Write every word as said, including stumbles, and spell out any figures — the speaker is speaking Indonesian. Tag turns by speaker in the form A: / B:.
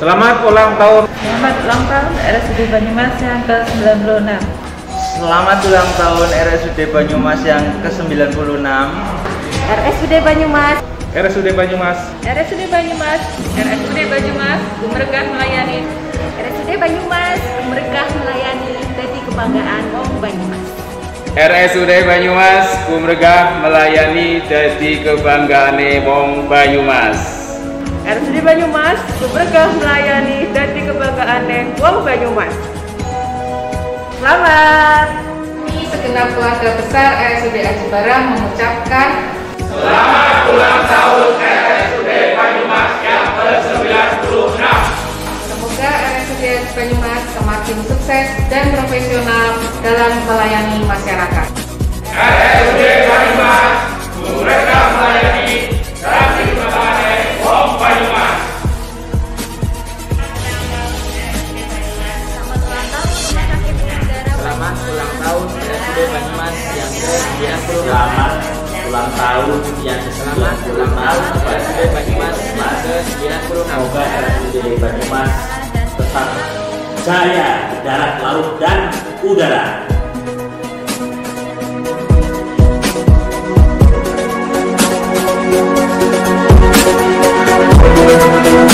A: Selamat ulang tahun.
B: Selamat ulang tahun R S U D Banyumas yang ke sembilan puluh enam.
A: Selamat ulang tahun R S U D Banyumas yang ke sembilan puluh enam.
B: R S U D Banyumas.
A: R S U D Banyumas.
B: R S U D Banyumas. R S U D Banyumas. Gumergah melayani. R S U D Banyumas. Gumergah melayani. Dadi kebanggaan wong Banyumas.
A: R S U D Banyumas. Gumergah melayani. Dadi kebanggaane wong Banyumas.
B: R S U D Banyumas. Gumergah melayani. Dadi kebanggaane wong Banyumas. Selamat.
C: Kami segenap keluarga besar R S U D Aji Barang mengucapkan
A: Selamat ulang tahun R S U D Banyumas yang ke sembilan puluh enam.
C: semoga R S U D Aji Banyumas semakin sukses dan profesional dalam melayani masyarakat.
A: R S U D Banyumas, mereka melayani dadi kebanggaane wong Banyumas.
D: Selamat ulang tahun R S U D Banyumas yang ke sembilan puluh enam. Selamat ulang tahun yang ke selamat ulang tahun R S U D Banyumas yang ke sembilan puluh enam. Semoga R S U D Banyumas tetap jaya darat, laut, dan udara.